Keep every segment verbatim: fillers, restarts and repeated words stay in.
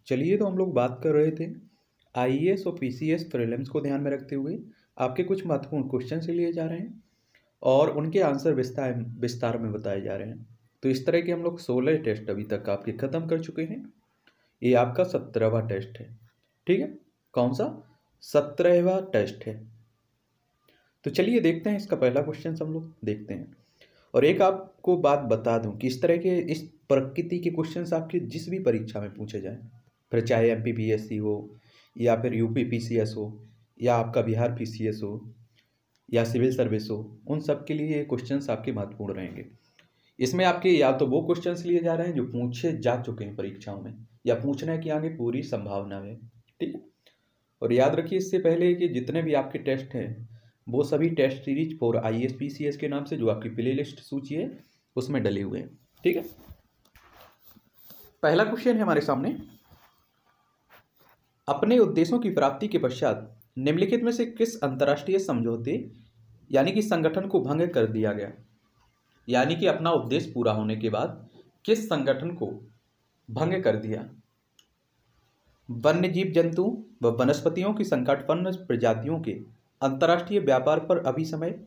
चलिए, तो हम लोग बात कर रहे थे आईएएस और पीसीएस प्रीलिम्स को ध्यान में रखते हुए आपके कुछ महत्वपूर्ण क्वेश्चन से लिए जा रहे हैं और उनके आंसर विस्तार विस्तार में बताए जा रहे हैं। तो इस तरह के हम लोग सोलह टेस्ट अभी तक आपके ख़त्म कर चुके हैं। ये आपका सत्रहवां टेस्ट है। ठीक है, कौन सा? सत्रहवां टेस्ट है। तो चलिए देखते हैं, इसका पहला क्वेश्चन हम लोग देखते हैं। और एक आपको बात बता दूं कि इस तरह के इस प्रकृति के क्वेश्चंस आपके जिस भी परीक्षा में पूछे जाएं, फिर चाहे M P P S C हो या फिर यू पी पी सी एस हो या आपका बिहार पी सी एस हो या सिविल सर्विस हो, उन सब के लिए ये क्वेश्चंस आपके महत्वपूर्ण रहेंगे। इसमें आपके या तो वो क्वेश्चंस लिए जा रहे हैं जो पूछे जा चुके हैं परीक्षाओं में या पूछने की आगे पूरी संभावना है। ठीक है, और याद रखिए इससे पहले कि जितने भी आपके टेस्ट हैं वो सभी test series for I S P C S के नाम से जो आपकी प्ले लिस्ट सूची है उसमें डले हुए हैं। ठीक है, पहला क्वेश्चन है हमारे सामने। अपने उद्देश्यों की प्राप्ति के पश्चात निम्नलिखित में से किस अंतर्राष्ट्रीय समझौते यानी कि संगठन को भंग कर दिया गया? यानी कि अपना उद्देश्य पूरा होने के बाद किस संगठन को भंग कर दिया? वन्य जीव जंतु व वनस्पतियों की संकटपन्न प्रजातियों के अंतर्राष्ट्रीय व्यापार पर अभी समय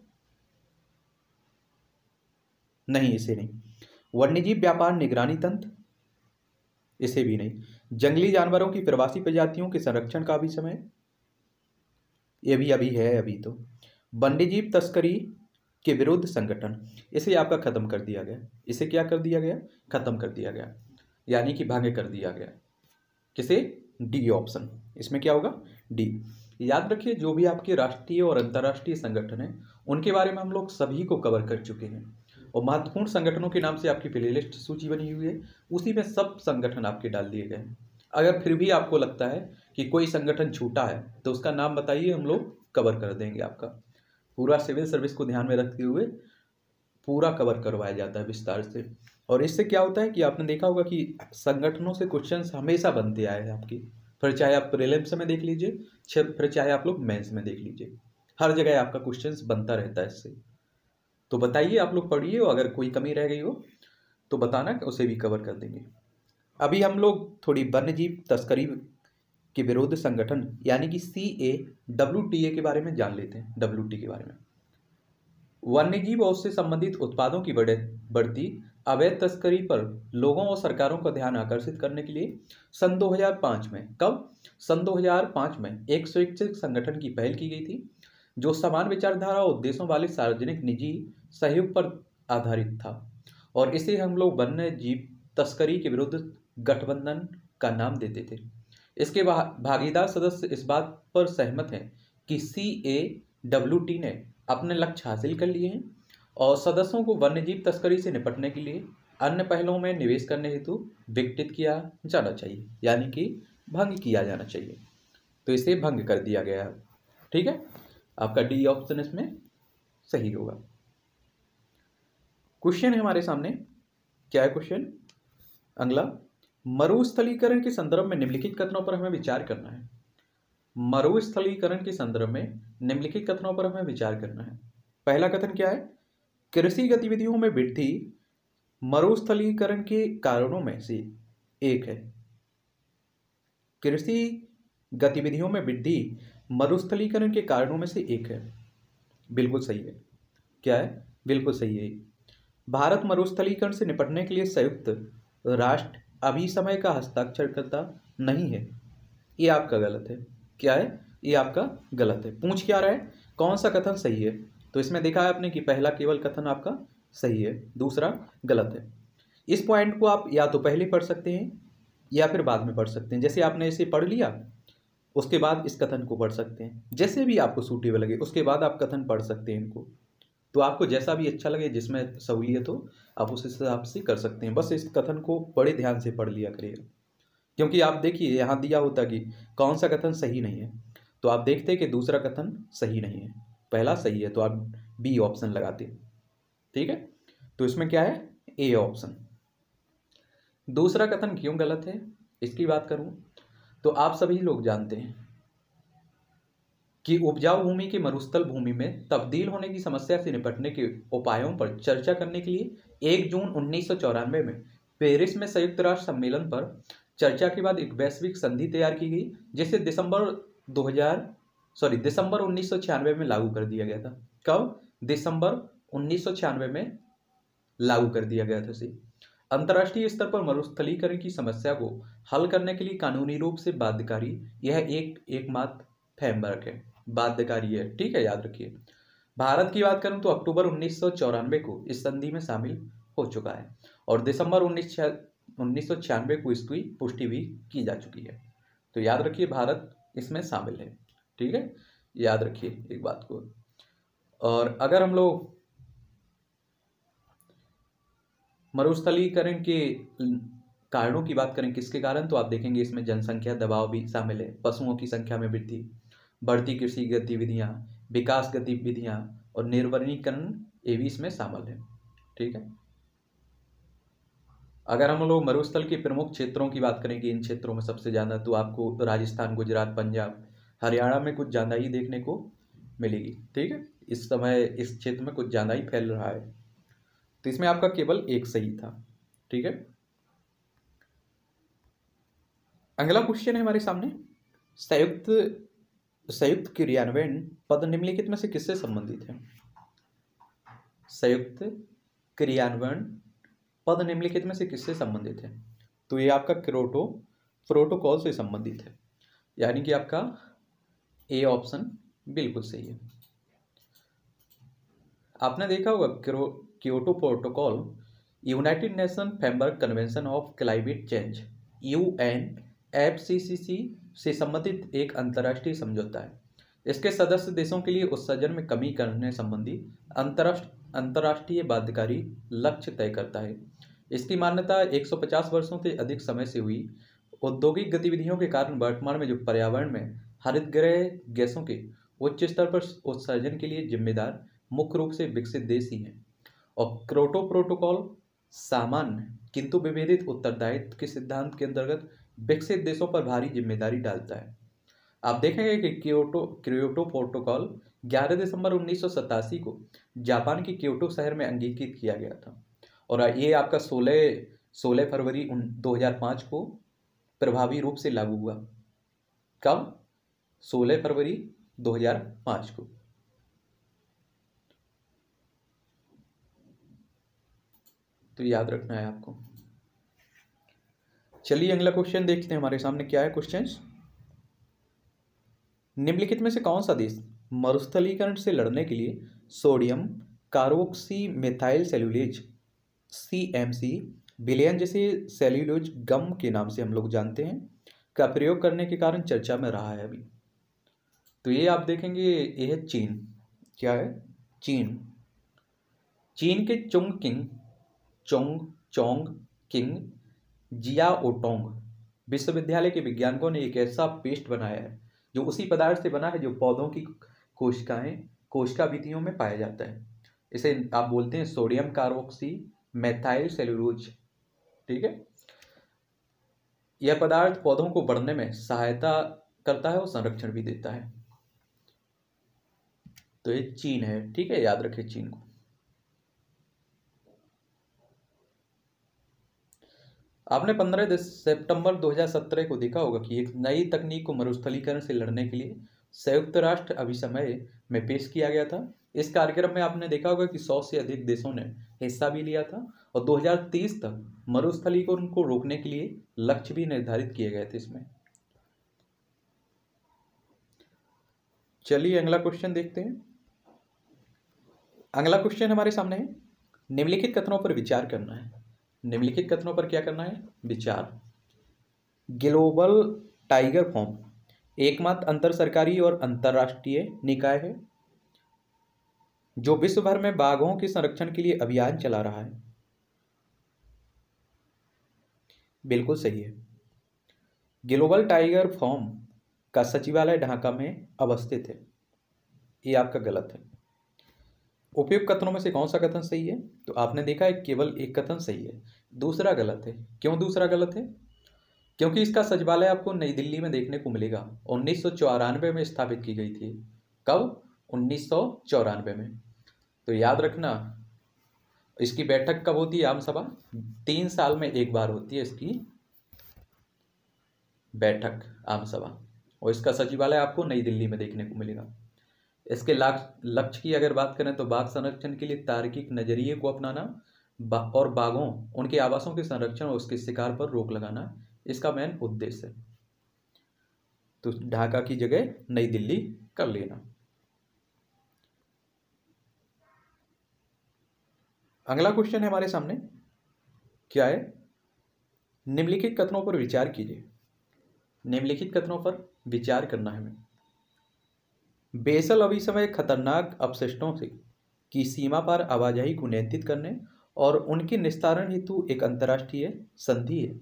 नहीं, इसे नहीं। वन्यजीव व्यापार निगरानी तंत्र, इसे भी नहीं। जंगली जानवरों की प्रवासी प्रजातियों के संरक्षण का भी समय, ये भी अभी है अभी तो। वन्यजीव तस्करी के विरुद्ध संगठन, इसे आपका खत्म कर दिया गया। इसे क्या कर दिया गया? खत्म कर दिया गया, यानी कि भंग कर दिया गया। किसे? D option. इसमें क्या होगा? डी। याद रखिए, जो भी आपके राष्ट्रीय और अंतर्राष्ट्रीय संगठन हैं उनके बारे में हम लोग सभी को कवर कर चुके हैं और महत्वपूर्ण संगठनों के नाम से आपकी प्लेलिस्ट सूची बनी हुई है, उसी में सब संगठन आपके डाल दिए गए हैं। अगर फिर भी आपको लगता है कि कोई संगठन छूटा है तो उसका नाम बताइए, हम लोग कवर कर देंगे। आपका पूरा सिविल सर्विस को ध्यान में रखते हुए पूरा कवर करवाया जाता है विस्तार से। और इससे क्या होता है कि आपने देखा होगा कि संगठनों से क्वेश्चंस हमेशा बनते आए हैं आपकी, फिर चाहे आप प्रीलिम्स में देख लीजिए, फिर चाहे आप लोग मेंस में देख लीजिए, हर जगह आपका क्वेश्चंस बनता रहता है इससे। तो बताइए, आप लोग पढ़िए, अगर कोई कमी रह गई हो तो बताना, उसे भी कवर कर देंगे। अभी हम लोग थोड़ी वन्यजीव तस्करी के विरोध संगठन यानी कि सी ए डब्ल्यू टी ए के बारे में जान लेते हैं। डब्ल्यू टी के बारे में, वन्यजीव और उससे संबंधित उत्पादों की बढ़े बढ़ती अवैध तस्करी पर लोगों और सरकारों का ध्यान आकर्षित करने के लिए सन दो हज़ार पाँच में, कब? सन दो हज़ार पाँच में एक स्वैच्छिक संगठन की पहल की गई थी जो समान विचारधारा और उद्देश्यों वाले सार्वजनिक निजी सहयोग पर आधारित था, और इसे हम लोग वन्य जीव तस्करी के विरुद्ध गठबंधन का नाम देते थे। इसके भागीदार सदस्य इस बात पर सहमत हैं कि सी ए डब्ल्यू टी ने अपने लक्ष्य हासिल कर लिए हैं और सदस्यों को वन्यजीव तस्करी से निपटने के लिए अन्य पहलों में निवेश करने हेतु विकसित किया जाना चाहिए, यानी कि भंग किया जाना चाहिए। तो इसे भंग कर दिया गया है। ठीक है, आपका डी ऑप्शन इसमें सही होगा। क्वेश्चन है हमारे सामने, क्या है क्वेश्चन? अगला, मरुस्थलीकरण के संदर्भ में निम्नलिखित कथनों पर हमें विचार करना है। मरुस्थलीकरण के संदर्भ में निम्नलिखित कथनों पर हमें विचार करना है। पहला कथन क्या है? कृषि गतिविधियों में वृद्धि मरुस्थलीकरण के कारणों में से एक है। कृषि गतिविधियों में वृद्धि मरुस्थलीकरण के कारणों में से एक है। बिल्कुल सही है। क्या है? बिल्कुल सही है। भारत मरुस्थलीकरण से निपटने के लिए संयुक्त राष्ट्र अभी समय का हस्ताक्षरकर्ता नहीं है। ये आपका गलत है। क्या है? ये आपका गलत है। पूछ क्या रहा है? कौन सा कथन सही है? तो इसमें देखा है आपने कि पहला केवल कथन आपका सही है, दूसरा गलत है। इस पॉइंट को आप या तो पहले पढ़ सकते हैं या फिर बाद में पढ़ सकते हैं। जैसे आपने इसे पढ़ लिया, उसके बाद इस कथन को पढ़ सकते हैं। जैसे भी आपको सूटेबल लगे उसके बाद आप कथन पढ़ सकते हैं इनको। तो आपको जैसा भी अच्छा लगे, जिसमें सहूलियत हो, आप उस हिसाब से कर सकते हैं। बस इस कथन को बड़े ध्यान से पढ़ लिया करिएगा, क्योंकि आप देखिए यहाँ दिया होता कि कौन सा कथन सही नहीं है, तो आप देखते कि दूसरा कथन सही नहीं है, पहला सही है, तो आप बी ऑप्शन लगाते हैं। ठीक है, तो इसमें क्या है? A option. दूसरा कथन क्यों गलत है इसकी बात करूं तो आप सभी लोग जानते हैं कि उपजाऊ भूमि के मरुस्थल भूमि में तब्दील होने की समस्या से निपटने के उपायों पर चर्चा करने के लिए एक जून उन्नीस सौ चौरानवे में पेरिस में संयुक्त राष्ट्र सम्मेलन पर चर्चा के बाद एक वैश्विक संधि तैयार की गई जिसे दिसंबर दो हज़ार सॉरी दिसंबर उन्नीस सौ छियानवे में लागू कर दिया गया था। कब? दिसंबर उन्नीस सौ छियानवे में लागू कर दिया गया था इसे। अंतर्राष्ट्रीय स्तर पर मरुस्थलीकरण की समस्या को हल करने के लिए कानूनी रूप से बाध्यकारी यह एक एकमात्र फ्रेमवर्क है, बाध्यकारी है, ठीक है, याद रखिए। भारत की बात करूं तो अक्टूबर उन्नीस सौ चौरानवे को इस संधि में शामिल हो चुका है और दिसंबर उन्नीस उन्नीस सौ छियानवे को इसकी पुष्टि भी की जा चुकी है। तो याद रखिए भारत इसमें शामिल है, ठीक है, याद रखिए एक बात को। और अगर हम लोग मरुस्थलीकरण के कारणों की बात करें किसके कारण, तो आप देखेंगे इसमें जनसंख्या दबाव भी शामिल है, पशुओं की संख्या में वृद्धि, बढ़ती कृषि गतिविधियां, विकास गतिविधियां और निर्वनीकरण ये भी इसमें शामिल है, ठीक है। अगर हम लोग मरुस्थल के प्रमुख क्षेत्रों की बात करें कि इन क्षेत्रों में सबसे ज़्यादा, तो आपको राजस्थान, गुजरात, पंजाब, हरियाणा में कुछ ज़्यादा ही देखने को मिलेगी, ठीक है। इस समय इस क्षेत्र में कुछ ज़्यादा ही फैल रहा है। तो इसमें आपका केवल एक सही था, ठीक है। अगला क्वेश्चन है हमारे सामने, संयुक्त संयुक्त क्रियान्वयन पद निम्नलिखित में से किससे संबंधित है? संयुक्त क्रियान्वयन पद निम्नलिखित में से किससे संबंधित है? तो ये आपका क्योटो प्रोटोकॉल से संबंधित है, यानी कि आपका ए ऑप्शन बिल्कुल सही है। आपने देखा होगा Kyoto protocol United Nation framework convention of climate change U N F C C C से संबंधित एक अंतर्राष्ट्रीय समझौता है। इसके सदस्य देशों के लिए उत्सर्जन में कमी करने संबंधी अंतरराष्ट्रीय अंतर्राष्ट्रीय बाध्यकारी लक्ष्य तय करता है। इसकी मान्यता एक सौ पचास वर्षों से अधिक समय से हुई औद्योगिक गतिविधियों के कारण वर्तमान में जो पर्यावरण में हरितगृह गैसों के उच्च स्तर पर उत्सर्जन के लिए जिम्मेदार मुख्य रूप से विकसित देश ही हैं। और क्योटो प्रोटोकॉल सामान्य किंतु विभेदित उत्तरदायित्व के सिद्धांत के अंतर्गत विकसित देशों पर भारी जिम्मेदारी डालता है। आप देखेंगे कि क्योटो क्योटो प्रोटोकॉल ग्यारह दिसंबर उन्नीस सौ सतासी को जापान के क्योटो शहर में अंगीकृत किया गया था और ये आपका सोलह सोलह फरवरी दो हज़ार पाँच को प्रभावी रूप से लागू हुआ। कब? सोलह फरवरी दो हज़ार पाँच को। तो याद रखना है आपको। चलिए अगला क्वेश्चन देखते हैं हमारे सामने क्या है क्वेश्चन। निम्नलिखित में से कौन सा देश मरुस्थलीकरण से लड़ने के लिए sodium carboxy methyl cellulase C M C विलयन जैसे सेल्यूलोज गम के नाम से हम लोग जानते हैं का प्रयोग करने के कारण चर्चा में रहा है अभी? तो ये आप देखेंगे ये है चीन। क्या है? चीन। चीन के चोंग किंग चोंग चोंग किंग जियाओटोंग विश्वविद्यालय के वैज्ञानिकों ने एक ऐसा पेस्ट बनाया है जो उसी पदार्थ से बना है जो पौधों की कोशिकाएं कोशिका भित्तियों में पाया जाता है। इसे आप बोलते हैं सोडियम कार्बोक्सी मेथाइल सेल्यूलोज, ठीक है। यह पदार्थ पौधों को बढ़ने में सहायता करता है और संरक्षण भी देता है। तो ये चीन है, ठीक है, याद रखें चीन को। आपने पंद्रह सितंबर दो हज़ार सत्रह को देखा होगा कि एक नई तकनीक को मरुस्थलीकरण से लड़ने के लिए संयुक्त राष्ट्र अभिसमय में पेश किया गया था। इस कार्यक्रम में आपने देखा होगा कि सौ से अधिक देशों ने हिस्सा भी लिया था और दो हज़ार तीस तक मरुस्थलीकरण को रोकने के लिए लक्ष्य भी निर्धारित किए गए थे इसमें। चलिए अगला क्वेश्चन देखते हैं। अगला क्वेश्चन हमारे सामने है, निम्नलिखित कथनों पर विचार करना है। निम्नलिखित कथनों पर क्या करना है? विचार। ग्लोबल टाइगर फॉर्म एकमात्र अंतर सरकारी और अंतरराष्ट्रीय निकाय है जो विश्व भर में बाघों के संरक्षण के लिए अभियान चला रहा है। बिल्कुल सही है। ग्लोबल टाइगर फॉर्म का सचिवालय ढाका में अवस्थित है। ये आपका गलत है। उपयुक्त कथनों में से कौन सा कथन सही है? तो आपने देखा है केवल एक कथन सही है, दूसरा गलत है। क्यों दूसरा गलत है? क्योंकि इसका सचिवालय आपको नई दिल्ली में देखने को मिलेगा। उन्नीस सौ चौरानवे में स्थापित की गई थी। कब? उन्नीस सौ चौरानवे में। तो याद रखना, इसकी बैठक कब होती है? आम सभा तीन साल में एक बार होती है इसकी बैठक, आम सभा, और इसका सचिवालय आपको नई दिल्ली में देखने को मिलेगा। इसके लक्ष्य की अगर बात करें तो बाघ संरक्षण के लिए तार्किक नजरिए को अपनाना बा, और बाघों, उनके आवासों के संरक्षण और उसके शिकार पर रोक लगाना इसका मेन उद्देश्य है। तो ढाका की जगह नई दिल्ली कर लेना। अगला क्वेश्चन है हमारे सामने, क्या है? निम्नलिखित कथनों पर विचार कीजिए। निम्नलिखित कथनों पर विचार करना है हमें। बेसल अभिसमय खतरनाक अपशिष्टों से की सीमा पार आवाजाही को नियंत्रित करने और उनके निस्तारण हेतु एक अंतर्राष्ट्रीय संधि है।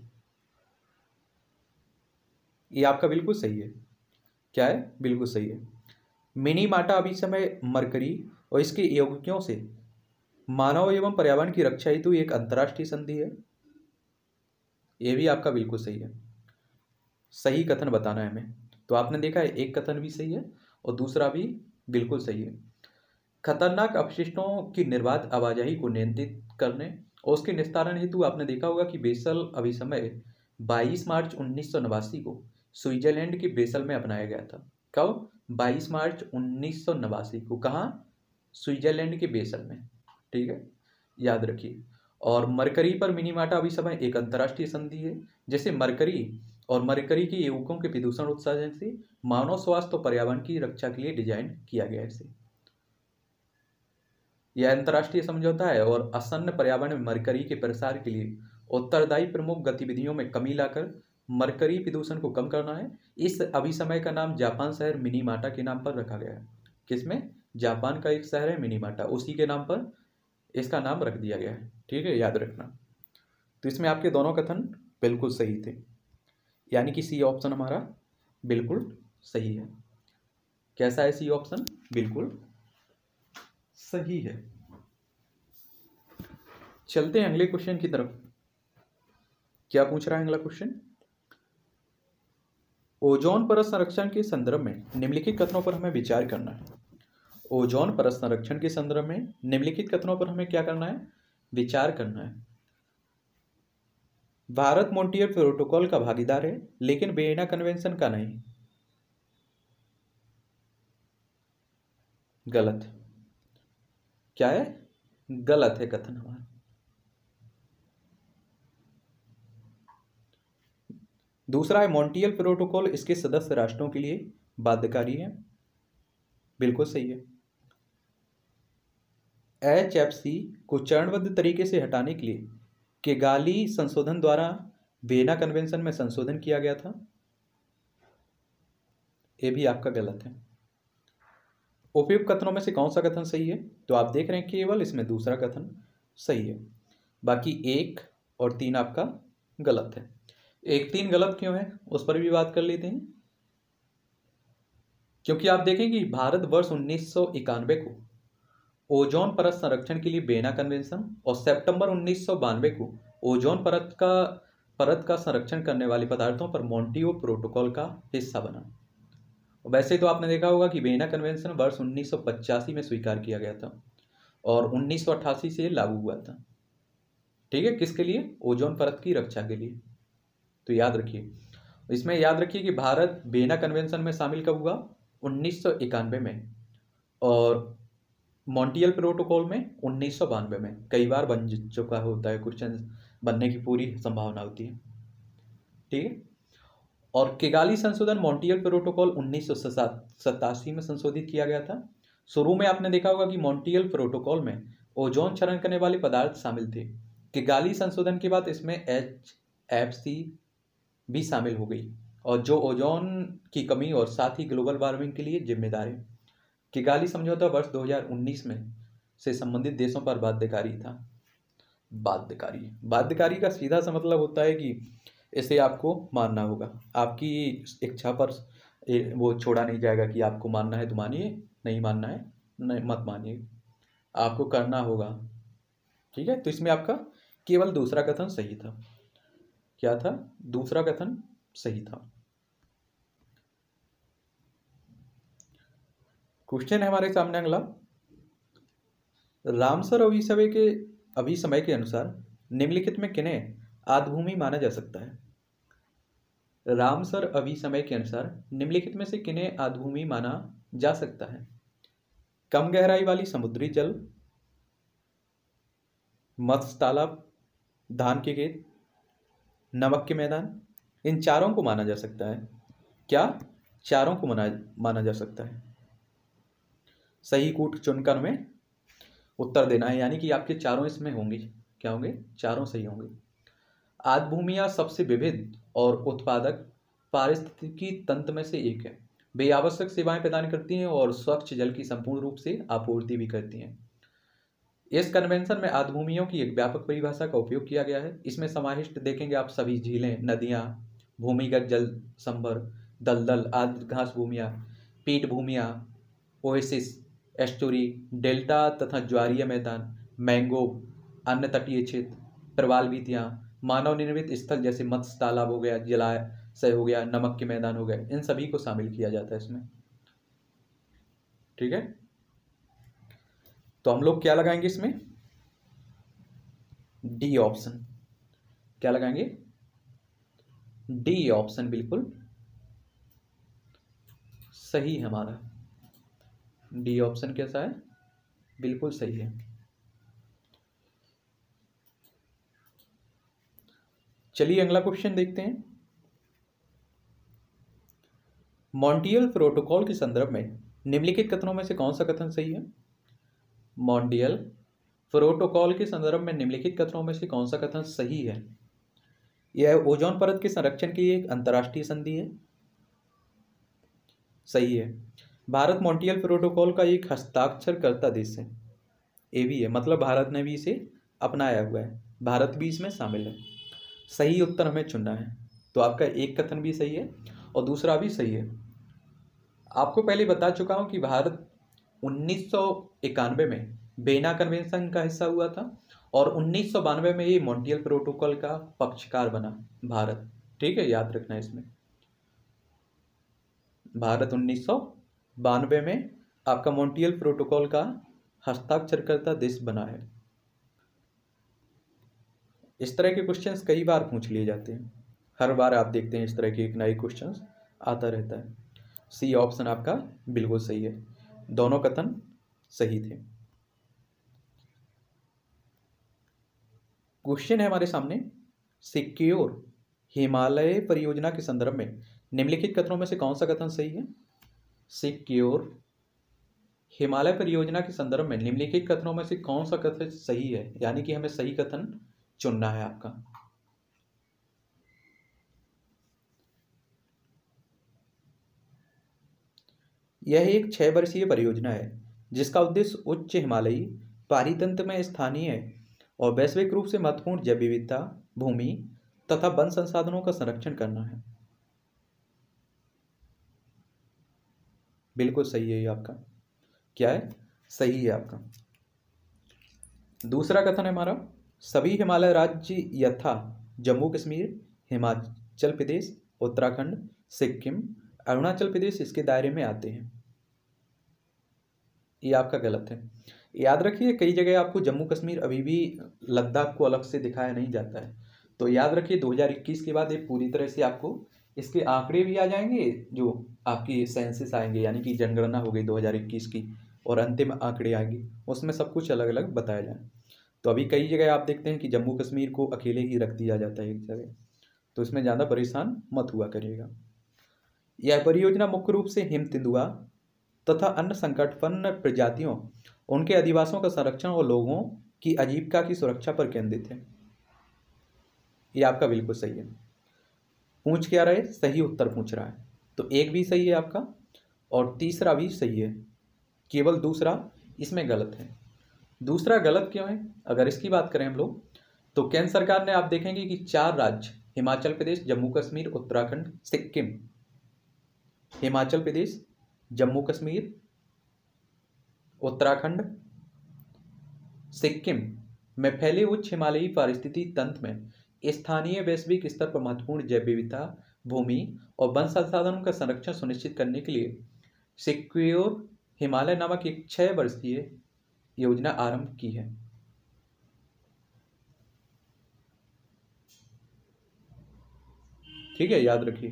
ये आपका बिल्कुल सही है। क्या है? बिल्कुल सही है। मिनीमाटा अभिसमय मरकरी और इसके यौगिकों से मानव एवं पर्यावरण की रक्षा हेतु एक अंतर्राष्ट्रीय संधि है। यह भी आपका बिल्कुल सही है। सही कथन बताना है हमें। तो आपने देखा है एक कथन भी सही है और दूसरा भी बिल्कुल सही है। खतरनाक अपशिष्टों की निर्बाध आवाजाही को नियंत्रित करने और उसके निस्तारण हेतु आपने देखा होगा कि बेसल अभिसमय बाईस मार्च उन्नीस सौ नवासी को स्विट्जरलैंड के बेसल में अपनाया गया था। कब? बाईस मार्च उन्नीस सौ नवासी को। कहाँ? स्विट्जरलैंड के बेसल में। ठीक है, याद रखिए। और मरकरी पर मिनीमाटा अभिसमय एक अंतर्राष्ट्रीय संधि है। जैसे मरकरी और मरकरी के यौगिकों के प्रदूषण उत्सर्जन से मानव स्वास्थ्य और पर्यावरण की रक्षा के लिए डिजाइन किया गया है इसे। यह अंतर्राष्ट्रीय समझौता है और आसन्न पर्यावरण में मरकरी के प्रसार के लिए उत्तरदायी प्रमुख गतिविधियों में कमी लाकर मरकरी प्रदूषण को कम करना है। इस अभिसमय का नाम जापान शहर मिनीमाटा के नाम पर रखा गया है। किसमें? जापान का एक शहर है मिनीमाटा, उसी के नाम पर इसका नाम रख दिया गया है। ठीक है, याद रखना। तो इसमें आपके दोनों कथन बिल्कुल सही थे, यानी कि सी ऑप्शन हमारा बिल्कुल सही है। कैसा है सी ऑप्शन? बिल्कुल सही है। चलते हैं अगले क्वेश्चन की तरफ। क्या पूछ रहा है अगला क्वेश्चन? ओजोन परत संरक्षण के संदर्भ में निम्नलिखित कथनों पर हमें विचार करना है। ओजोन परत संरक्षण के संदर्भ में निम्नलिखित कथनों पर हमें क्या करना है? विचार करना है। भारत मॉन्ट्रियल प्रोटोकॉल का भागीदार है लेकिन वियना कन्वेंशन का नहीं। गलत। क्या है? गलत है कथन हमारा। दूसरा है मॉन्ट्रियल प्रोटोकॉल इसके सदस्य राष्ट्रों के लिए बाध्यकारी है। बिल्कुल सही है। एच एफ सी को चरणबद्ध तरीके से हटाने के लिए किगाली संशोधन द्वारा वियना कन्वेंशन में संशोधन किया गया था। यह भी आपका गलत है। उपयुक्त कथनों में से कौन सा कथन सही है? तो आप देख रहे हैं केवल इसमें दूसरा कथन सही है, बाकी एक और तीन आपका गलत है। एक तीन गलत क्यों है उस पर भी बात कर लेते हैं। क्योंकि आप देखें कि भारत वर्ष उन्नीस सौ इक्यानवे को ओजोन परत संरक्षण के लिए वियना कन्वेंशन और सितंबर उन्नीस सौ बानवे को ओजोन परत का परत का संरक्षण करने वाले पदार्थों पर मॉन्ट्रियो प्रोटोकॉल का हिस्सा बना। वैसे तो आपने देखा होगा कि वियना कन्वेंशन वर्ष उन्नीस सौ पचासी में स्वीकार किया गया था और उन्नीस सौ अट्ठासी से लागू हुआ था। ठीक है, किसके लिए? ओजोन परत की रक्षा के लिए। तो याद रखिए, इसमें याद रखिए कि भारत वियना कन्वेंशन में शामिल कब हुआ? उन्नीस सौ इक्यानवे में, और मॉन्ट्रियल प्रोटोकॉल में उन्नीस सौ बानवे में। कई बार बन चुका होता है, क्वेश्चन बनने की पूरी संभावना होती है। ठीक है, और किगाली संशोधन मॉन्ट्रियल प्रोटोकॉल उन्नीस सौ सतासी में संशोधित किया गया था। शुरू में आपने देखा होगा कि मॉन्ट्रियल प्रोटोकॉल में ओजोन क्षरण करने वाले पदार्थ शामिल थे। किगाली संशोधन के बाद इसमें एच एफ सी भी शामिल हो गई, और जो ओजोन की कमी और साथ ही ग्लोबल वार्मिंग के लिए जिम्मेदार है। किगाली समझौता वर्ष दो हज़ार उन्नीस में से संबंधित देशों पर बाध्यकारी था। बाध्यकारी बाध्यकारी का सीधा सा मतलब होता है कि इसे आपको मानना होगा। आपकी इच्छा पर वो छोड़ा नहीं जाएगा कि आपको मानना है तो मानिए, नहीं मानना है नहीं मत मानिए, आपको करना होगा। ठीक है, तो इसमें आपका केवल दूसरा कथन सही था। क्या था? दूसरा कथन सही था। क्वेश्चन है हमारे सामने अगला, रामसर अभिसमय के अभिसमय के अनुसार निम्नलिखित में किन्हें आदिभूमि माना जा सकता है? रामसर अभिसमय के अनुसार निम्नलिखित में से किन्हें आद्यभूमि माना जा सकता है? कम गहराई वाली समुद्री जल, मत्स्य तालाब, धान के खेत, नमक के मैदान। इन चारों को माना जा सकता है। क्या? चारों को माना माना जा सकता है। सही कूट चुनकर में उत्तर देना है, यानी कि आपके चारों इसमें होंगे। क्या होंगे? चारों सही होंगे। आद्यभूमियां सबसे विविध और उत्पादक पारिस्थितिकी तंत्र में से एक है। वे आवश्यक सेवाएं प्रदान करती हैं और स्वच्छ जल की संपूर्ण रूप से आपूर्ति भी करती हैं। इस कन्वेंशन में आद्यभूमियों की एक व्यापक परिभाषा का उपयोग किया गया है। इसमें समाविष्ट देखेंगे आप सभी झीलें, नदियां, भूमिगत जल संभर, दलदल, आर्द्र घास भूमियां, पीठ भूमियां, ओएसिस, एस्टुरी, डेल्टा तथा ज्वारीय मैदान, मैंग्रोव, अन्य तटीय क्षेत्र, प्रवाल भित्तियां, मानव निर्मित स्थल जैसे मत्स्य तालाब हो गया, जलाशय हो गया, नमक के मैदान हो गए, इन सभी को शामिल किया जाता है इसमें। ठीक है, तो हम लोग क्या लगाएंगे इसमें? D option. क्या लगाएंगे? डी ऑप्शन बिल्कुल सही है हमारा। डी ऑप्शन कैसा है? बिल्कुल सही है। चलिए अगला क्वेश्चन देखते हैं। मॉन्ट्रियल प्रोटोकॉल के संदर्भ में निम्नलिखित कथनों में से कौन सा कथन सही है? मॉन्ट्रियल प्रोटोकॉल के संदर्भ में निम्नलिखित कथनों में से कौन सा कथन सही है? यह ओजोन परत के संरक्षण की एक अंतर्राष्ट्रीय संधि है। सही है। भारत मॉन्ट्रियल प्रोटोकॉल का एक हस्ताक्षरकर्ता देश है। ये भी है, मतलब भारत ने भी इसे अपनाया हुआ है, भारत भी इसमें शामिल है। सही उत्तर हमें चुनना है। तो आपका एक कथन भी सही है और दूसरा भी सही है। आपको पहले बता चुका हूं कि भारत उन्नीस सौ इक्यानवे में बेना कन्वेंशन का हिस्सा हुआ था और उन्नीस सौ बानवे में ये मॉन्ट्रियल प्रोटोकॉल का पक्षकार बना भारत। ठीक है, याद रखना इसमें। भारत उन्नीस सौ बानवे में आपका मॉन्ट्रियल प्रोटोकॉल का हस्ताक्षरकर्ता देश बना है। इस तरह के क्वेश्चंस कई बार पूछ लिए जाते हैं। हर बार आप देखते हैं इस तरह के एक नए क्वेश्चंस आता रहता है। सी ऑप्शन आपका बिल्कुल सही है। दोनों कथन सही थे। क्वेश्चन है हमारे सामने, सिक्योर हिमालय परियोजना के संदर्भ में निम्नलिखित कथनों में से कौन सा कथन सही है? सिक्योर हिमालय परियोजना के संदर्भ में निम्नलिखित कथनों में से कौन सा कथन सही है? यानी कि हमें सही कथन चुनना है आपका। यह एक छह वर्षीय परियोजना है जिसका उद्देश्य उच्च हिमालयी पारितंत्र में स्थानीय और वैश्विक रूप से महत्वपूर्ण जैव विविधता, भूमि तथा वन संसाधनों का संरक्षण करना है। बिल्कुल सही है ये आपका। क्या है? सही है आपका। दूसरा कथन है हमारा, सभी हिमालय राज्य यथा जम्मू कश्मीर, हिमाचल प्रदेश, उत्तराखंड, सिक्किम, अरुणाचल प्रदेश इसके दायरे में आते हैं। ये आपका गलत है। याद रखिए, कई जगह आपको जम्मू कश्मीर अभी भी लद्दाख को अलग से दिखाया नहीं जाता है। तो याद रखिए दो हज़ार इक्कीस के बाद ये पूरी तरह से आपको इसके आंकड़े भी आ जाएंगे, जो आपकी सेंसस आएंगे, यानी कि जनगणना हो गई दो हज़ार इक्कीस की, और अंतिम आंकड़े आएंगे, उसमें सब कुछ अलग अलग बताया जाए। तो अभी कई जगह आप देखते हैं कि जम्मू कश्मीर को अकेले ही रख दिया जाता है एक जगह, तो इसमें ज़्यादा परेशान मत हुआ करिएगा। यह परियोजना मुख्य रूप से हिम तेंदुआ तथा अन्य संकटपन्न प्रजातियों, उनके अधिवासों का संरक्षण और लोगों की आजीविका की सुरक्षा पर केंद्रित है। ये आपका बिल्कुल सही है। पूछ क्या रहे? सही उत्तर पूछ रहा है। तो एक भी सही है आपका और तीसरा भी सही है, केवल दूसरा इसमें गलत है। दूसरा गलत क्यों है? अगर इसकी बात करें हम लोग, तो केंद्र सरकार ने आप देखेंगे कि चार राज्य, हिमाचल प्रदेश, जम्मू कश्मीर, उत्तराखंड, सिक्किम, हिमाचल प्रदेश, जम्मू कश्मीर, उत्तराखंड, सिक्किम में फैले उच्च हिमालयी पारिस्थितिक तंत्र में स्थानीय वैश्विक स्तर पर महत्वपूर्ण जैव विविधता, भूमि और वन संसाधनों का संरक्षण सुनिश्चित करने के लिए सिक्योर हिमालय नामक एक छह वर्षीय योजना आरंभ की है। ठीक है, याद रखिए।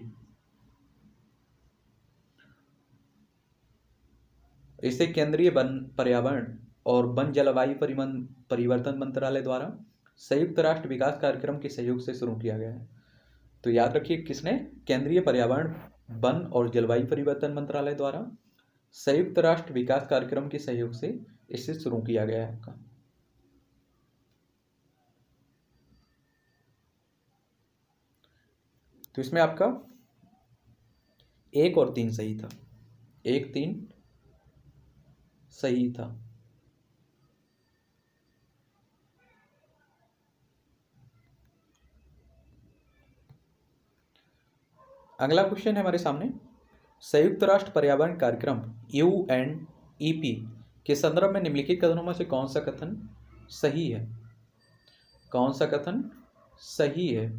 इसे केंद्रीय वन पर्यावरण और वन जलवायु परिवर्तन मंत्रालय द्वारा संयुक्त राष्ट्र विकास कार्यक्रम के सहयोग से शुरू किया गया है। तो याद रखिए, किसने? केंद्रीय पर्यावरण वन और जलवायु परिवर्तन मंत्रालय द्वारा संयुक्त राष्ट्र विकास कार्यक्रम के सहयोग से इसे शुरू किया गया है आपका। तो इसमें आपका एक और तीन सही था, एक तीन सही था। अगला क्वेश्चन है हमारे सामने, संयुक्त राष्ट्र पर्यावरण कार्यक्रम यू एन ई पी के संदर्भ में निम्नलिखित कथनों में से कौन सा कथन सही है? कौन सा कथन सही है?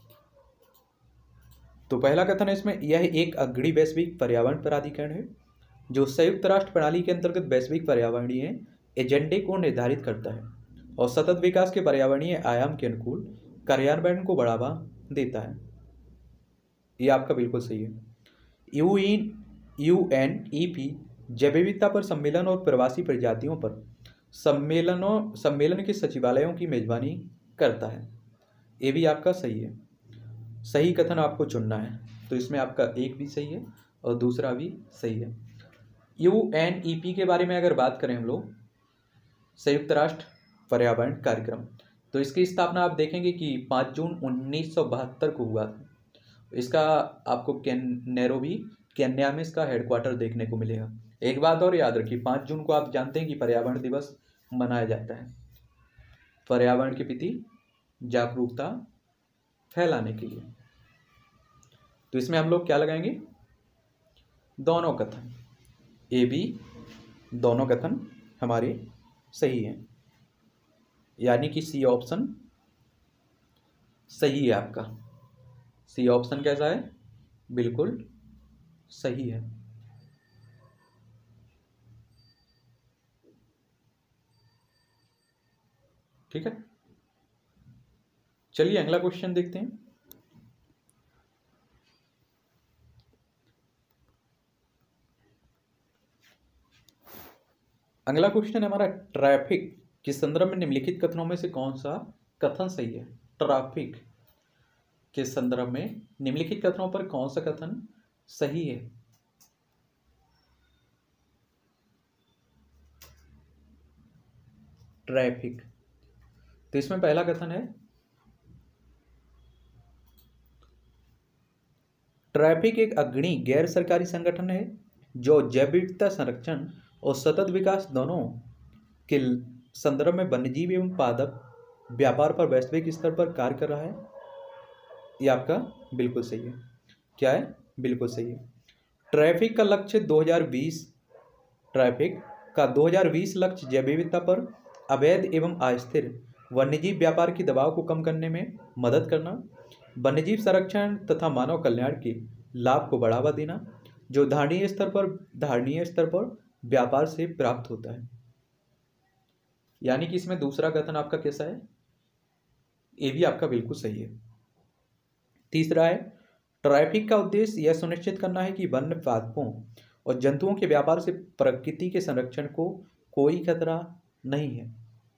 तो पहला कथन है इसमें, यह एक अग्रणी वैश्विक पर्यावरण प्राधिकरण है जो संयुक्त राष्ट्र प्रणाली के अंतर्गत वैश्विक पर्यावरणीय एजेंडे को निर्धारित करता है और सतत विकास के पर्यावरणीय आयाम के अनुकूल कार्यान्वयन को बढ़ावा देता है। यह आपका बिल्कुल सही है। U U N E P जैव विविधता पर सम्मेलन और प्रवासी प्रजातियों पर सम्मेलनों सम्मेलन के सचिवालयों की मेजबानी करता है। ये भी आपका सही है। सही कथन आपको चुनना है। तो इसमें आपका एक भी सही है और दूसरा भी सही है। यू एन ई पी के बारे में अगर बात करें हम लोग, संयुक्त राष्ट्र पर्यावरण कार्यक्रम, तो इसकी स्थापना आप देखेंगे कि पाँच जून उन्नीस सौ बहत्तर को हुआ था। इसका आपको केन नैरोबी केन्या में इसका हेडक्वार्टर देखने को मिलेगा। एक बात और याद रखिए, पाँच जून को आप जानते हैं कि पर्यावरण दिवस मनाया जाता है, पर्यावरण के प्रति जागरूकता फैलाने के लिए। तो इसमें हम लोग क्या लगाएंगे? दोनों कथन, ए बी दोनों कथन हमारे सही हैं, यानी कि सी ऑप्शन सही है आपका। सी ऑप्शन कैसा है? बिल्कुल सही है। ठीक है, चलिए अगला क्वेश्चन देखते हैं। अगला क्वेश्चन है हमारा, ट्रैफिक के संदर्भ में निम्नलिखित कथनों में से कौन सा कथन सही है? ट्रैफिक के संदर्भ में निम्नलिखित कथनों पर कौन सा कथन सही है? ट्रैफिक, तो इसमें पहला कथन है, ट्रैफिक एक अग्रणी गैर सरकारी संगठन है जो जैव विविधता संरक्षण और सतत विकास दोनों के संदर्भ में वन्यजीव एवं पादप व्यापार पर वैश्विक स्तर पर कार्य कर रहा है। यह आपका बिल्कुल सही है। क्या है? बिल्कुल सही है। ट्रैफिक का लक्ष्य दो हज़ार बीस ट्रैफिक का दो हज़ार बीस लक्ष्य जैव विविधता पर अवैध एवं अस्थिर वन्यजीव व्यापार के दबाव को कम करने में मदद करना, वन्यजीव संरक्षण तथा मानव कल्याण के लाभ को बढ़ावा देना जो धारणीय स्तर पर धारणीय स्तर पर व्यापार से प्राप्त होता है। यानी कि इसमें दूसरा कथन आपका कैसा है? ये भी आपका बिल्कुल सही है। तीसरा है, ट्रैफिक का उद्देश्य यह सुनिश्चित करना है कि वन्य पादपों और जंतुओं के व्यापार से प्रकृति के संरक्षण को कोई खतरा नहीं है।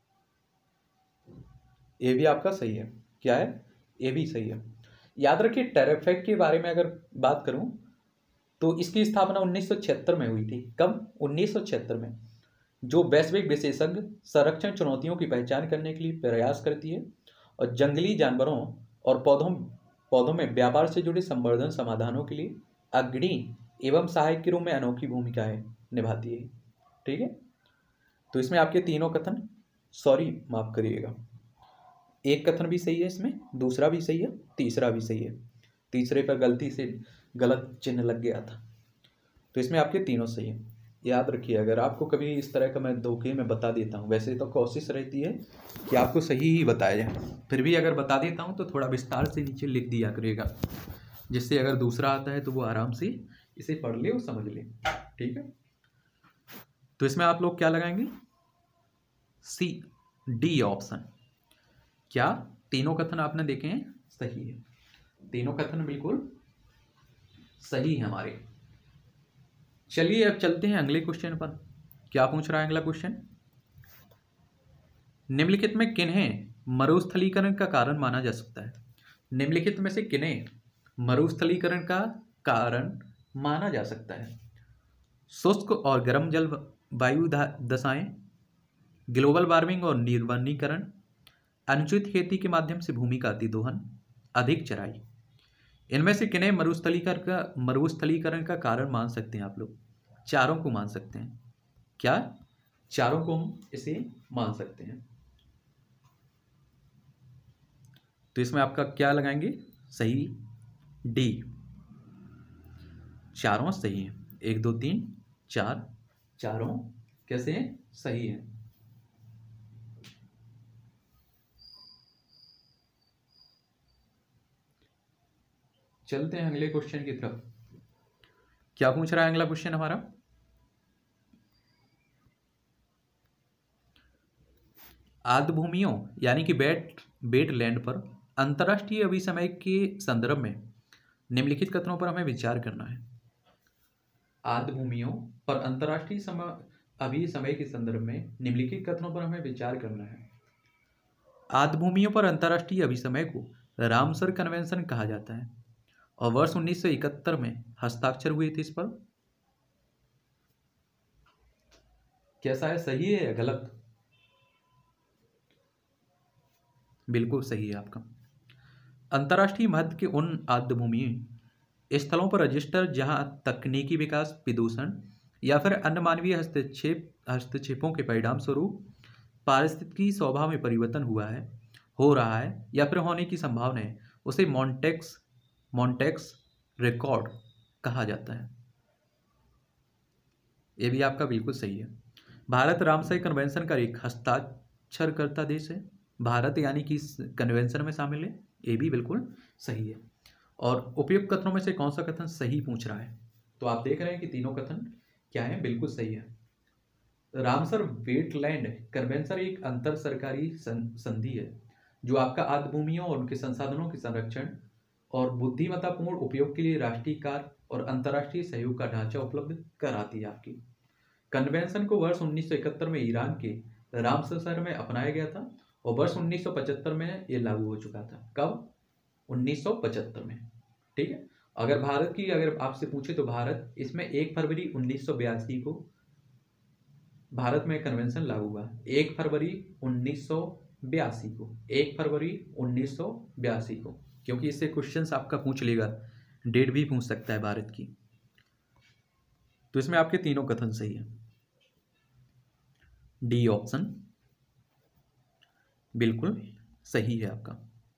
ये भी आपका सही है। क्या है? ये भी सही है। याद रखिए, ट्रैफिक के बारे में अगर बात करूं तो इसकी स्थापना उन्नीस सौ छिहत्तर में हुई थी। कब? उन्नीस सौ छिहत्तर में, जो वैश्विक विशेषज्ञ संरक्षण चुनौतियों की पहचान करने के लिए प्रयास करती है और जंगली जानवरों और पौधों पौधों में व्यापार से जुड़े संवर्धन समाधानों के लिए अग्रणी एवं सहायक के रूप में अनोखी भूमिकाएं निभाती है। ठीक है, तो इसमें आपके तीनों कथन, सॉरी माफ करिएगा, एक कथन भी सही है, इसमें दूसरा भी सही है, तीसरा भी सही है। तीसरे पर गलती से गलत चिन्ह लग गया था, तो इसमें आपके तीनों सही है। याद रखिए, अगर आपको कभी इस तरह का मैं धोखे में बता देता हूँ, वैसे तो कोशिश रहती है कि आपको सही ही बताया जाए, फिर भी अगर बता देता हूँ तो थोड़ा विस्तार से नीचे लिख दिया करेगा, जिससे अगर दूसरा आता है तो वो आराम से इसे पढ़ ले और समझ ले। ठीक है, तो इसमें आप लोग क्या लगाएंगे? C D option. क्या तीनों कथन आपने देखे हैं? सही है। तीनों कथन बिल्कुल सही है हमारे। चलिए अब चलते हैं अगले क्वेश्चन पर। क्या पूछ रहा है अगला क्वेश्चन? निम्नलिखित में किन्हें मरुस्थलीकरण का कारण माना जा सकता है? निम्नलिखित में से किन्हें मरुस्थलीकरण का कारण माना जा सकता है? शुष्क और गर्म जल वायु दशाएं, ग्लोबल वार्मिंग और निर्वनीकरण, अनुचित खेती के माध्यम से भूमि का अतिदोहन, अधिक चराई। इनमें से किन्हें मरुस्थलीकरण का मरुस्थलीकरण का कारण मान सकते हैं आप लोग? चारों को मान सकते हैं। क्या? चारों को हम इसे मान सकते हैं। तो इसमें आपका क्या लगाएंगे? सही डी, चारों सही है। एक दो तीन चार, चारों कैसे हैं? सही है। चलते हैं अगले क्वेश्चन की तरफ। क्या पूछ रहा है अगला क्वेश्चन हमारा? आर्द्र भूमियों यानी कि बेट वेटलैंड पर अंतर्राष्ट्रीय अभिसमय के संदर्भ में निम्नलिखित कथनों पर हमें विचार करना है। आर्द्र भूमियों पर अंतर्राष्ट्रीय समय अभिसमय के संदर्भ में निम्नलिखित कथनों पर हमें विचार करना है। आर्द्र भूमियों पर अंतर्राष्ट्रीय अभिसमय को रामसर कन्वेंशन कहा जाता है और वर्ष उन्नीस सौ इकहत्तर में हस्ताक्षर हुए थे इस पर। कैसा है? सही है या गलत? बिल्कुल सही है आपका। अंतर्राष्ट्रीय महत्व के उन आर्द्र भूमि स्थलों पर रजिस्टर जहां तकनीकी विकास, प्रदूषण या फिर अन्य मानवीय हस्तक्षेप हस्तक्षेपों के परिणाम स्वरूप पारिस्थितिकी स्वभाव में परिवर्तन हुआ है, हो रहा है या फिर होने की संभावना है, उसे मॉन्टेक्स मॉन्टेक्स रिकॉर्ड कहा जाता है। यह भी आपका बिल्कुल सही है। भारत रामसर कन्वेंशन का एक हस्ताक्षरकर्ता देश है। भारत यानी कि इस कन्वेंशन में शामिल है। ये भी बिल्कुल सही है। और उपयुक्त कथनों में से कौन सा कथन सही पूछ रहा है? तो आप देख रहे हैं कि तीनों कथन क्या है? बिल्कुल सही है। रामसर वेटलैंड कन्वेंशन एक अंतर सरकारी संधि है जो आपका आर्द्र भूमियों और उनके संसाधनों के संरक्षण और बुद्धिमत्तापूर्ण उपयोग के लिए राष्ट्रीय कार्य और अंतर्राष्ट्रीय सहयोग का ढांचा उपलब्ध कराती है। आपकी कन्वेंशन को वर्ष उन्नीस सौ इकहत्तर में ईरान के रामसर शहर में अपनाया गया था और वर्ष उन्नीस सौ पचहत्तर में यह लागू हो चुका था। कब? उन्नीस सौ पचहत्तर में। ठीक है। अगर भारत की अगर आपसे पूछे तो भारत इसमें एक फरवरी उन्नीस सौ बयासी को भारत में कन्वेंशन लागू हुआ। एक फरवरी उन्नीस सौ बयासी को एक फरवरी उन्नीस सौ बयासी को, क्योंकि इससे क्वेश्चंस आपका पूछ लेगा, डेट भी पूछ सकता है भारत की। तो इसमें आपके तीनों कथन सही है। डी ऑप्शन बिल्कुल सही है आपका।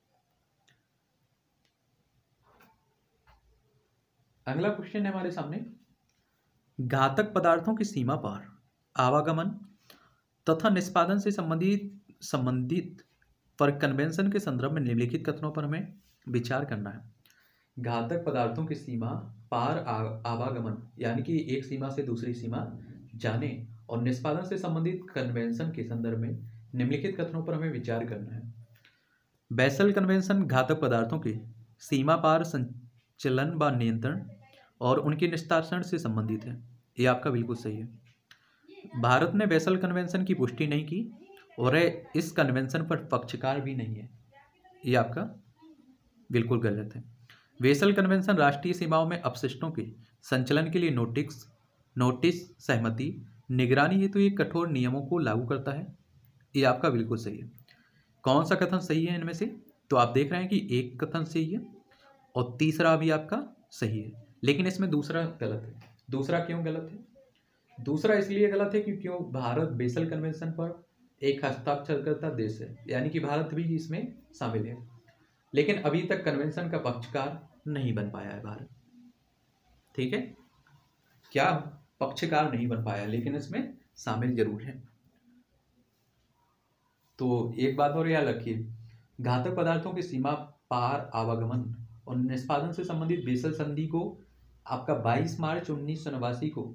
अगला क्वेश्चन है हमारे सामने, घातक पदार्थों की सीमा पार आवागमन तथा निष्पादन से संबंधित संबंधित पर कन्वेंशन के संदर्भ में निम्नलिखित कथनों पर हमें विचार करना है। घातक पदार्थों की सीमा पार आवागमन यानी कि एक सीमा से दूसरी सीमा जाने और निष्पादन से संबंधित कन्वेंशन के संदर्भ में निम्नलिखित कथनों पर हमें विचार करना है। बेसल कन्वेंशन घातक पदार्थों के सीमा पार संचलन व नियंत्रण और उनके निष्कासन से संबंधित है। ये आपका बिल्कुल सही है। भारत ने बेसल कन्वेंशन की पुष्टि नहीं की और इस कन्वेंशन पर पक्षकार भी नहीं है। ये आपका बिल्कुल गलत है। बेसल कन्वेंशन राष्ट्रीय सीमाओं में अपशिष्टों के संचलन के लिए नोटिस नोटिस सहमति निगरानी हेतु एक कठोर नियमों को लागू करता है। ये आपका बिल्कुल सही है। कौन सा कथन सही है इनमें से? तो आप देख रहे हैं कि एक कथन सही है और तीसरा भी आपका सही है, लेकिन इसमें दूसरा गलत है। दूसरा क्यों गलत है? दूसरा इसलिए गलत है क्योंकि भारत बेसल कन्वेंशन पर एक हस्ताक्षरकर्ता देश है, यानी कि भारत भी इसमें शामिल है, लेकिन अभी तक कन्वेंशन का पक्षकार नहीं बन पाया है भारत। ठीक है, क्या पक्षकार नहीं बन पाया, लेकिन इसमें शामिल जरूर है। तो एक बात और याद रखिए, घातक पदार्थों की सीमा पार आवागमन और निष्पादन से संबंधित बेसल संधि को आपका बाईस मार्च उन्नीस सौ नवासी को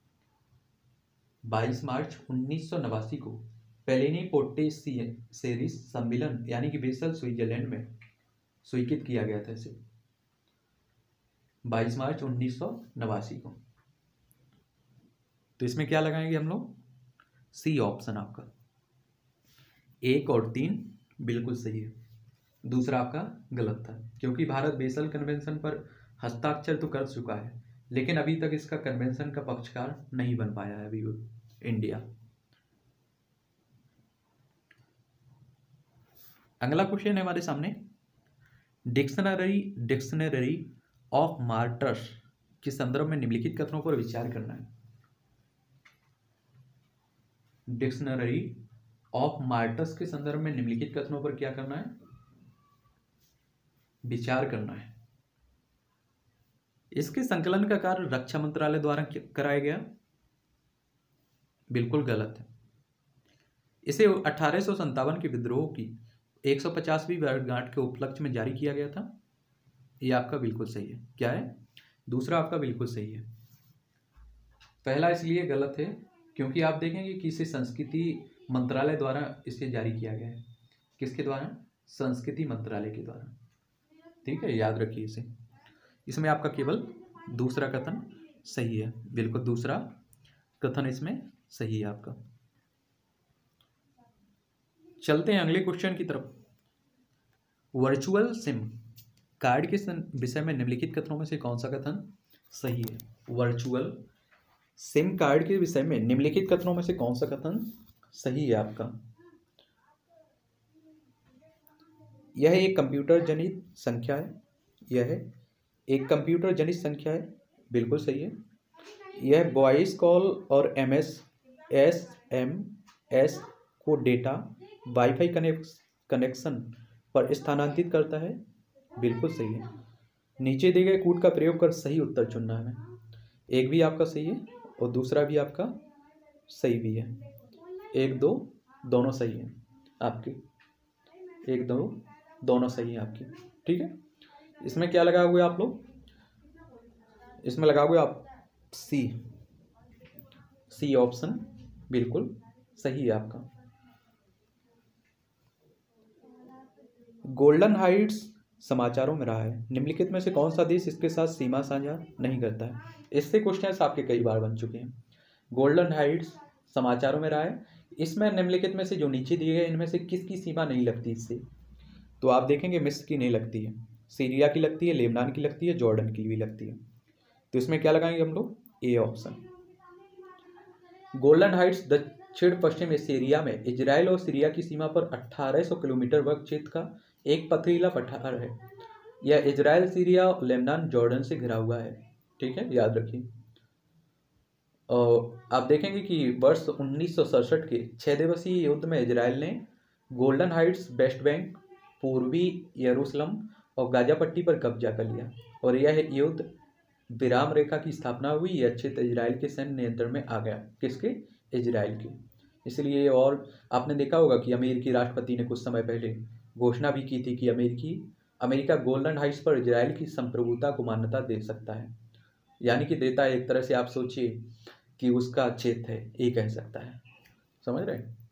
बाईस मार्च उन्नीस सौ नवासी को पेलेनी पोर्टेसेरिस सम्मेलन यानी कि बेसल स्विट्जरलैंड में स्वीकृत किया गया था इसे। बाईस मार्च उन्नीस सौ नवासी को। तो इसमें क्या लगाएंगे हम लोग, सी ऑप्शन आपका, एक और तीन बिल्कुल सही है, दूसरा आपका गलत था, क्योंकि भारत बेसल कन्वेंशन पर हस्ताक्षर तो कर चुका है, लेकिन अभी तक इसका कन्वेंशन का पक्षकार नहीं बन पाया है अभी इंडिया। अगला क्वेश्चन है हमारे सामने, डिक्शनरी डिक्शनरी ऑफ मार्टर्स के संदर्भ में निम्नलिखित कथनों पर विचार करना है। डिक्शनरी ऑफ मार्टर्स के संदर्भ में निम्नलिखित कथनों पर क्या करना है, विचार करना है। इसके संकलन का कार्य रक्षा मंत्रालय द्वारा कराया गया, बिल्कुल गलत है। इसे अठारह सौ संतावन के विद्रोह की एक सौ पचासवीं वर्षगांठ के उपलक्ष्य में जारी किया गया था, ये आपका बिल्कुल सही है। क्या है, दूसरा आपका बिल्कुल सही है। पहला इसलिए गलत है क्योंकि आप देखेंगे कि इसे संस्कृति मंत्रालय द्वारा इसे जारी किया गया है। किसके द्वारा, संस्कृति मंत्रालय के द्वारा, ठीक है, याद रखिए इसे। इसमें आपका केवल दूसरा कथन सही है, बिल्कुल दूसरा कथन इसमें सही है आपका। चलते हैं अगले क्वेश्चन की तरफ। वर्चुअल सिम कार्ड के विषय में निम्नलिखित कथनों में से कौन सा कथन सही है। वर्चुअल सिम कार्ड के विषय में निम्नलिखित कथनों में से कौन सा कथन सही है आपका। यह एक कंप्यूटर जनित संख्या है, यह एक कंप्यूटर जनित संख्या है, बिल्कुल सही है। यह वॉइस कॉल और M S S M S को डेटा वाईफाई कनेक्शन पर स्थानांतरित करता है, बिल्कुल सही है। नीचे दिए गए कोड का प्रयोग कर सही उत्तर चुनना है। एक भी आपका सही है और दूसरा भी आपका सही भी है। एक दो दोनों सही है आपके, एक दो दोनों सही है आपकी, ठीक है। इसमें क्या लगा हुआ आप लोग, इसमें लगा हुआ आप सी, सी ऑप्शन बिल्कुल सही है आपका। गोल्डन हाइट्स समाचारों में रहा है, निम्नलिखित में से कौन सा देश इसके साथ सीमा साझा नहीं करता है। इससे क्वेश्चंस आपके कई बार बन चुके हैं। गोल्डन हाइट्स समाचारों में रहा है, इसमें निम्नलिखित में से जो नीचे दिए गए इनमें से किसकी सीमा नहीं लगती इससे, तो आप देखेंगे मिस्र की नहीं लगती है, सीरिया की लगती है, लेबनान की लगती है, जॉर्डन की भी लगती है। तो इसमें क्या लगाएंगे हम लोग, ए ऑप्शन। गोल्डन हाइट्स दक्षिण पश्चिम सीरिया में इजराइल और सीरिया की सीमा पर अठारह सौ किलोमीटर वर्ग क्षेत्र का एक पथरीला पठार है। यह इजराइल, सीरिया, लेबनान, जॉर्डन से घिरा हुआ है, ठीक है, याद रखिए। और आप देखेंगे कि वर्ष उन्नीस सौ सड़सठ के छः दिवसीय युद्ध में इजराइल ने गोल्डन हाइट्स, वेस्ट बैंक, पूर्वी यरूशलेम और गाजा पट्टी पर कब्जा कर लिया और यह युद्ध विराम रेखा की स्थापना हुई। यह क्षेत्र इजराइल के सैन्य नियंत्रण में आ गया, किसके, इजराइल के। इसलिए, और आपने देखा होगा कि अमेरिकी राष्ट्रपति ने कुछ समय पहले घोषणा भी की थी कि अमेरिकी अमेरिका गोल्डन हाइट्स पर इजराइल की संप्रभुता को मान्यता दे सकता है, यानी कि देता है। एक तरह से आप सोचिए कि उसका क्षेत्र है, ये कह सकता है, समझ रहे हैं।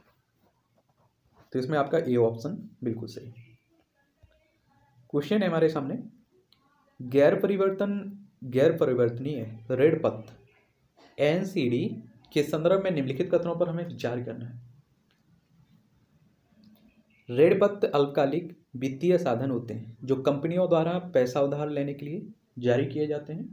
तो इसमें आपका ए ऑप्शन बिल्कुल सही। क्वेश्चन है हमारे सामने, गैर परिवर्तन गैर परिवर्तनीय ऋण पत्र एनसीडी के संदर्भ में निम्नलिखित कथनों पर हमें विचार करना है। ऋण पत्र अल्पकालिक वित्तीय साधन होते हैं जो कंपनियों द्वारा पैसा उधार लेने के लिए जारी किए जाते हैं,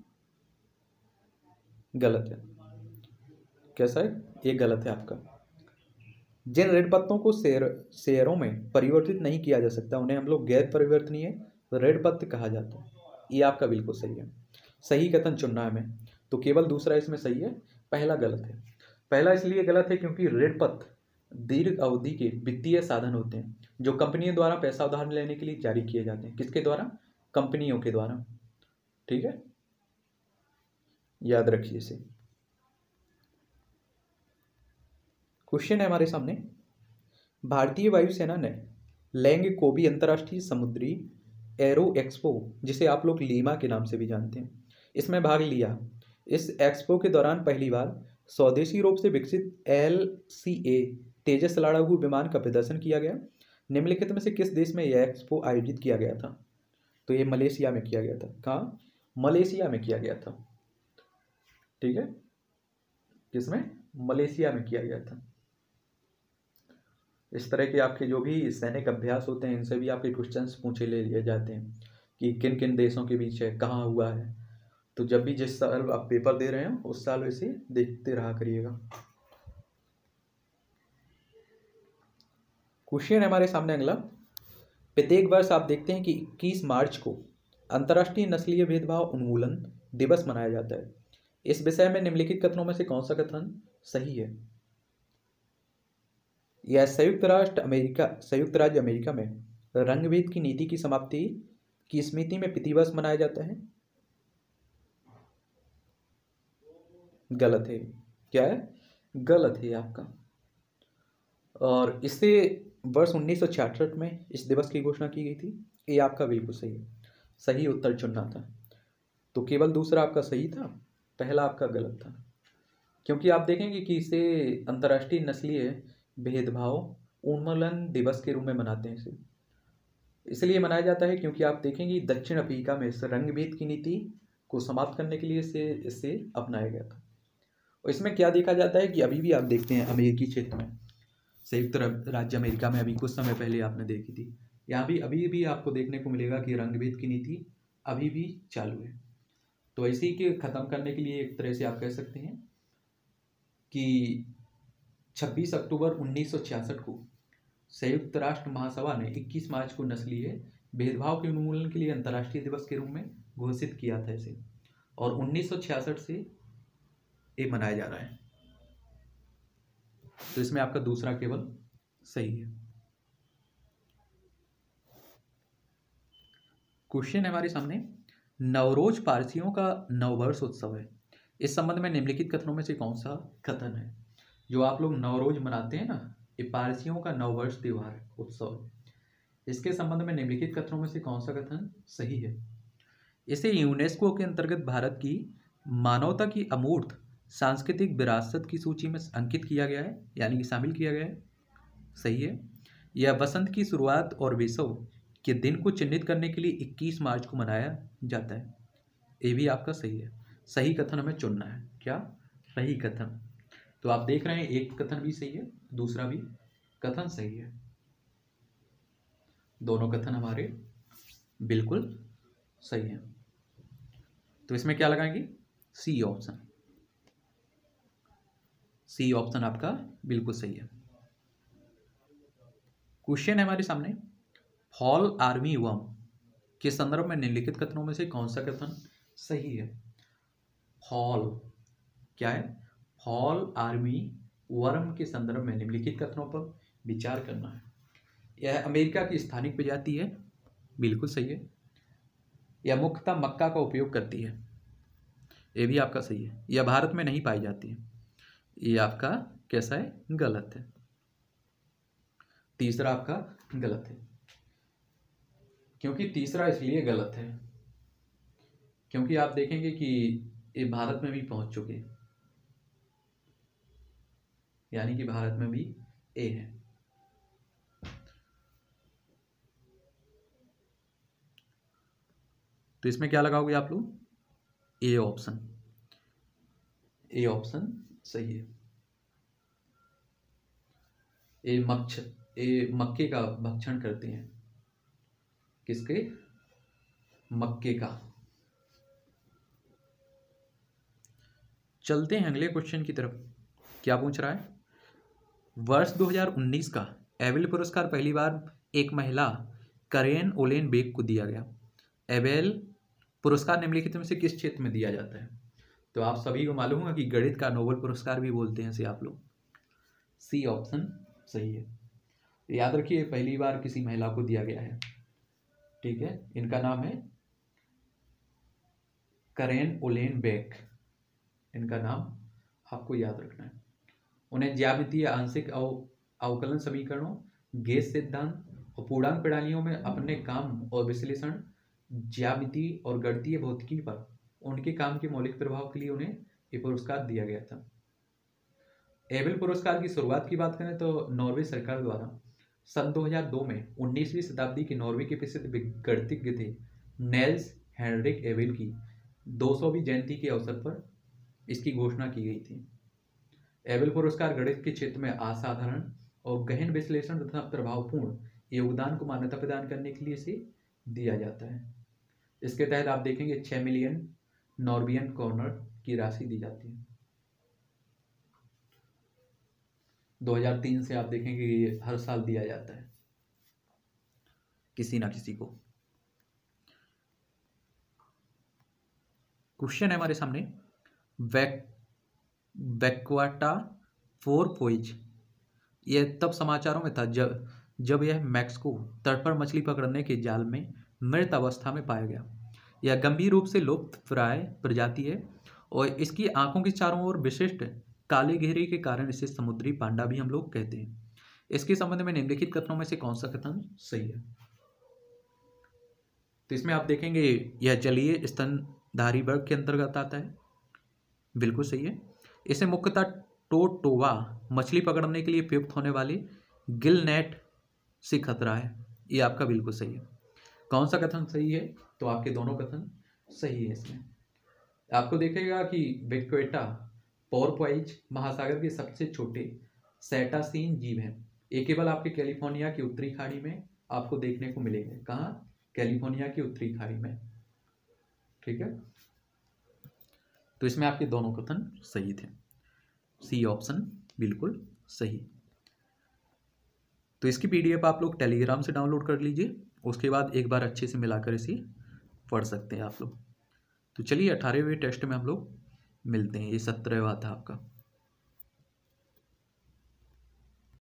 गलत है। कैसा है, ये गलत है आपका। जिन ऋण पत्रों को शेयर शेयरों में परिवर्तित नहीं किया जा सकता उन्हें हम लोग गैर परिवर्तनीय ऋण पत्र कहा जाता है, ये आपका बिल्कुल सही है। सही कथन चुनना है हमें, तो केवल दूसरा इसमें सही है, पहला गलत है। पहला इसलिए गलत है क्योंकि ऋण पत्र दीर्घ अवधि के वित्तीय साधन होते हैं जो कंपनियों द्वारा पैसा उधार लेने के लिए जारी किए जाते हैं। किसके द्वारा, कंपनियों के द्वारा, ठीक है, याद रखिए इसे। क्वेश्चन है हमारे सामने, भारतीय वायुसेना ने लैंग कोबी अंतर्राष्ट्रीय समुद्री एरो एक्सपो, जिसे आप लोग लीमा के नाम से भी जानते हैं, इसमें भाग लिया। इस एक्सपो के दौरान पहली बार स्वदेशी रूप से विकसित एल सी ए तेजस लड़ाकू विमान का प्रदर्शन किया गया। निम्नलिखित में से किस देश में यह एक्सपो आयोजित किया गया था, तो ये मलेशिया में किया गया था। कहाँ, मलेशिया में किया गया था। ठीक है, किसमें? मलेशिया में किया गया था। इस तरह के आपके जो भी सैनिक अभ्यास होते हैं इनसे भी आपके क्वेश्चंस पूछे ले लिए जाते हैं कि किन किन देशों के बीच है, कहाँ हुआ है। तो जब भी जिस साल आप पेपर दे रहे हो उस साल वैसे देखते रहा करिएगा। क्वेश्चन है हमारे सामने अगला। प्रत्येक वर्ष आप देखते हैं कि इक्कीस मार्च को अंतर्राष्ट्रीय नस्लीय भेदभाव उन्मूलन दिवस मनाया जाता है। इस विषय में निम्नलिखित कथनों में से कौन सा कथन सही है? यह संयुक्त राष्ट्र अमेरिका संयुक्त राज्य अमेरिका में रंगभेद की नीति की समाप्ति की स्मृति में प्रतिवर्ष मनाया जाता है। गलत है। क्या है? गलत है आपका। और इससे वर्ष उन्नीस सौ छियासठ में इस दिवस की घोषणा की गई थी। ये आपका बिल्कुल सही है, सही उत्तर चुनना था। तो केवल दूसरा आपका सही था, पहला आपका गलत था। क्योंकि आप देखेंगे कि इसे अंतर्राष्ट्रीय नस्लीय भेदभाव उन्मूलन दिवस के रूप में मनाते हैं। इसे इसलिए मनाया जाता है क्योंकि आप देखेंगे दक्षिण अफ्रीका में इस रंगभेद की नीति को समाप्त करने के लिए इसे इसे अपनाया गया था। और इसमें क्या देखा जाता है कि अभी भी आप देखते हैं अमेरिकी क्षेत्र में, संयुक्त राज्य अमेरिका में अभी कुछ समय पहले आपने देखी थी, यहाँ भी अभी भी आपको देखने को मिलेगा कि रंगभेद की नीति अभी भी चालू है। तो इसी के ख़त्म करने के लिए एक तरह से आप कह सकते हैं कि छब्बीस अक्टूबर उन्नीस सौ छियासठ को संयुक्त राष्ट्र महासभा ने इक्कीस मार्च को नस्लीय भेदभाव के उन्मूलन के लिए अंतर्राष्ट्रीय दिवस के रूप में घोषित किया था इसे, और उन्नीस सौ छियासठ से ये मनाया जा रहा है। तो इसमें आपका दूसरा केवल सही है। क्वेश्चन है हमारे सामने, नवरोज पारसियों का नववर्ष उत्सव है। इस संबंध में निम्नलिखित कथनों में से कौन सा कथन है? जो आप लोग नवरोज मनाते हैं ना, ये पारसियों का नववर्ष त्योहार उत्सव, इसके संबंध में निम्नलिखित कथनों में से कौन सा कथन सही है? इसे यूनेस्को के अंतर्गत भारत की मानवता की अमूर्त सांस्कृतिक विरासत की सूची में अंकित किया गया है, यानी कि शामिल किया गया है। सही है। यह वसंत की शुरुआत और विषव के दिन को चिन्हित करने के लिए इक्कीस मार्च को मनाया जाता है। ये भी आपका सही है। सही कथन हमें चुनना है। क्या? सही कथन। तो आप देख रहे हैं एक कथन भी सही है, दूसरा भी कथन सही है। दोनों कथन हमारे बिल्कुल सही हैं। तो इसमें क्या लगाएंगे? C option. सी ऑप्शन आपका बिल्कुल सही है। क्वेश्चन है हमारे सामने, फॉल आर्मी वर्म के संदर्भ में निम्नलिखित कथनों में से कौन सा कथन सही है? फॉल क्या है? फॉल आर्मी वर्म के संदर्भ में निम्नलिखित कथनों पर विचार करना है। यह अमेरिका की स्थानिक प्रजाति है, बिल्कुल सही है। यह मुख्यतः मक्का का उपयोग करती है, ये भी आपका सही है। यह भारत में नहीं पाई जाती है, ये आपका कैसा है? गलत है। तीसरा आपका गलत है। क्योंकि तीसरा इसलिए गलत है क्योंकि आप देखेंगे कि ये भारत में भी पहुंच चुके हैं, यानी कि भारत में भी ए है। तो इसमें क्या लगाओगे आप लोग? A option. ए ऑप्शन सही है। ए मक्ष ए मक्के का भक्षण करते हैं। किसके? मक्के का। चलते हैं अगले क्वेश्चन की तरफ। क्या पूछ रहा है? वर्ष दो हज़ार उन्नीस का एबेल पुरस्कार पहली बार एक महिला करेन ओलेन बेक को दिया गया। एबेल पुरस्कार निम्नलिखित में से किस क्षेत्र में दिया जाता है? तो आप सभी को मालूम है कि गणित का नोबेल पुरस्कार भी बोलते हैं इसे आप लोग। सी ऑप्शन सही है। याद रखिए पहली बार किसी महिला को दिया गया है। ठीक है, इनका नाम है करेन ओलेन बेक। इनका नाम आपको याद रखना है। उन्हें ज्यामितीय आंशिक अवकलन समीकरणों, गेज सिद्धांत और पूर्णांक प्रणालियों में अपने काम और विश्लेषण, ज्यामिति और गणितीय भौतिकी पर उनके काम के मौलिक प्रभाव के लिए उन्हें ये पुरस्कार दिया गया था। एबेल पुरस्कार की शुरुआत की बात करें तो नॉर्वे सरकार द्वारा सन दो हज़ार दो में उन्नीसवीं शताब्दी के नॉर्वे के प्रसिद्ध गणितज्ञ थे नेल्स हेनरिक एबेल की दो सौवीं जयंती के अवसर पर इसकी घोषणा की गई थी। एबेल पुरस्कार गणित के क्षेत्र में असाधारण और गहन विश्लेषण तथा प्रभावपूर्ण योगदान को मान्यता प्रदान करने के लिए इसे दिया जाता है। इसके तहत आप देखेंगे छह मिलियन नॉर्बियन कॉर्नर की राशि दी जाती है। दो हज़ार तीन से आप देखेंगे ये हर साल दिया जाता है किसी ना किसी को। क्वेश्चन है हमारे सामने, वैक वैक्वाटा फोर पोइज यह तब समाचारों में था जब जब यह मैक्सिको तट पर मछली पकड़ने के जाल में मृत अवस्था में पाया गया। यह गंभीर रूप से लुप्त प्राय प्रजाति है और इसकी आंखों के चारों ओर विशिष्ट काले घेरे के कारण इसे समुद्री पांडा भी हम लोग कहते हैं। इसके संबंध में निम्नलिखित कथनों में से कौन सा कथन सही है? तो इसमें आप देखेंगे यह जलीय स्तनधारी वर्ग के अंतर्गत आता है, बिल्कुल सही है। इसे मुख्यतः टोटोवा मछली पकड़ने के लिए प्रयुक्त होने वाले गिल नेट से खतरा है, ये आपका बिल्कुल सही है। कौन सा कथन सही है? तो आपके दोनों कथन सही है। इसमें आपको देखेगा कि वैक्वाटा पोर्पोइज महासागर के सबसे छोटे सेटासीन जीव हैं। ये केवल आपके कैलिफोर्निया की उत्तरी खाड़ी में आपको देखने को मिलेंगे। कहाँ? कैलिफोर्निया की उत्तरी खाड़ी में, ठीक है। तो इसमें आपके दोनों कथन सही थे, सी ऑप्शन बिल्कुल सही। तो इसकी पीडीएफ आप लोग टेलीग्राम से डाउनलोड कर लीजिए, उसके बाद एक बार अच्छे से मिलाकर इसे पढ़ सकते हैं आप लोग। तो चलिए अठारहवें टेस्ट में हम लोग मिलते हैं। ये सत्रहवां था आपका।